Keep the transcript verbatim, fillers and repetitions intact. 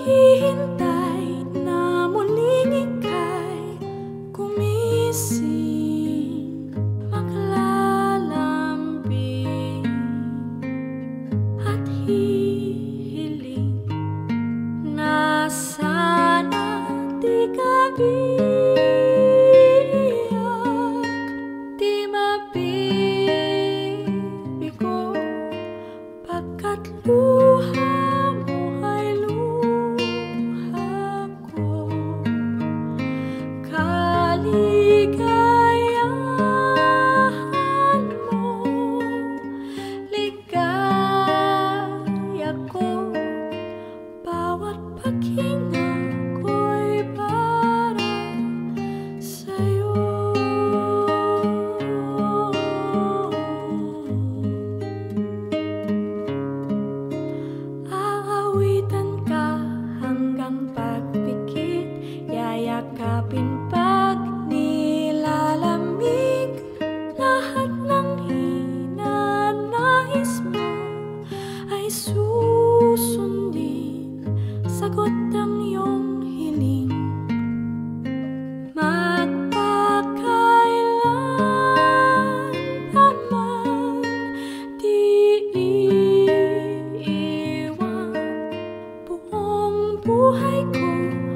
naghihintay na muling ika'y gumising, maglalambing at hihiling na sana di ka iiyak, di mabibigo, pagkat luha mo ay luha ko. Kaligayahan mo, ligaya ko, bawat paghinga ko'y para sa'yo. Aawitan ka hanggang pagpikit, yayakapin pag nilalamig, lahat ng hinanais mo ay susundin, sagot ang iyong hiling. Magpakailan pa man di iiwan, buong buhay ko